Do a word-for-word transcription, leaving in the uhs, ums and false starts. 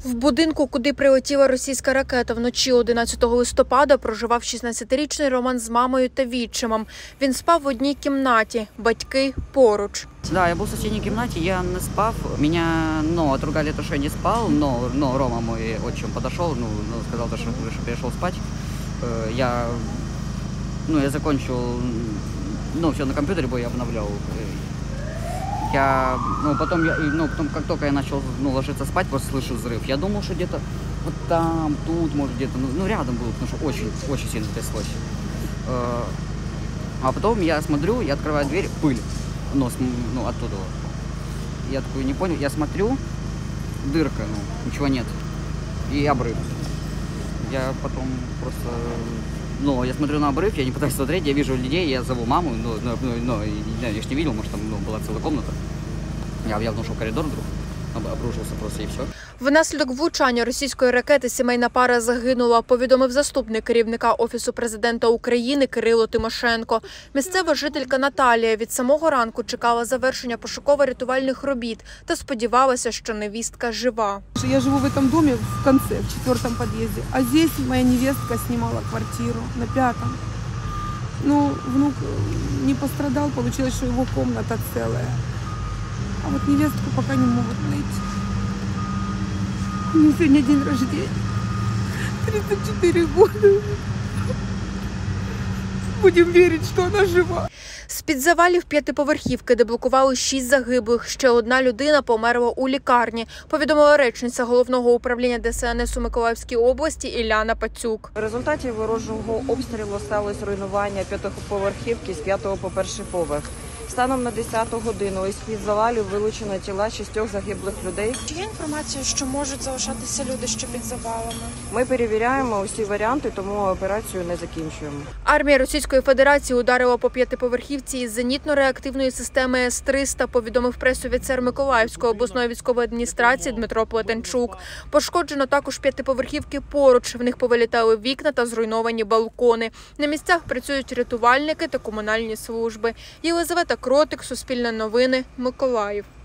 В будинку, куди прилетіла російська ракета вночі одинадцятого листопада, проживав шістнадцятирічний Роман з мамою та відчимом. Він спав в одній кімнаті, батьки поруч. Да, я был в соседней комнате, я не спав. Меня, ну, отругали то, что я не спал, но, но Рома мой отчим подошел, ну, ну сказал, что, что перешел спать. Я, ну, я закончил, ну, все на компьютере, бо я обновлял. Я, ну, потом, я, ну, потом, как только я начал, ну, ложиться спать, просто слышу взрыв. Я думал, что где-то вот там, тут, может, где-то, ну, ну, рядом было, потому что очень, очень сильно тряслось. А потом я смотрю, я открываю дверь, пыль, ну, с, ну, оттуда. Я такой не понял, я смотрю, дырка, ну, ничего нет, и обрыв. Я потом просто, ну, я смотрю на обрыв, я не пытаюсь смотреть, я вижу людей, я зову маму, но, но, но, но я же не видел, может, там, ну, была целая комната. Я явно ушел в коридор вдруг, обрушился просто и все. Внаслідок влучання російської ракети сімейна пара загинула, повідомив заступник керівника Офісу президента України Кирило Тимошенко. Місцева жителька Наталія від самого ранку чекала завершення пошуково-рятувальних робіт та сподівалася, що невістка жива. Я живу в этом доме в конце, в четвертом подъезде, а здесь моя невестка снимала квартиру на пятом. Ну, внук не пострадал, получилось, что его комната целая. А вот невестку пока не могут найти. У нее сегодня день рождения. тридцать четыре года. Будем верить, что она жива. З-під завалів п'ятиповерхівки, де блокували шість загиблих, ще одна людина померла у лікарні, повідомила речниця Головного управління Де Се Ен Ес у Миколаївській області Іляна Пацюк. В результаті ворожого обстрілу сталося руйнування п'ятиповерхівки з п'ятого по перший поверх. Станом на десяту годину із-під завалів вилучено тіла шістьох загиблих людей. Чи є інформація, що можуть залишатися люди ще під завалами? Ми перевіряємо усі варіанти, тому операцію не закінчуємо. Армія Російської Федерації ударила по п'ятиповерхівці із зенітно-реактивної системи С триста, повідомив прес-офіцер Миколаївської обласної військової адміністрації Дмитро Плетенчук. Пошкоджено також п'ятиповерхівки поруч. В них повилітали вікна та зруйновані балкони. На місцях працюють рятувальники та комунальні служби. Єлизавета Кротик, Суспільне новини, Миколаїв.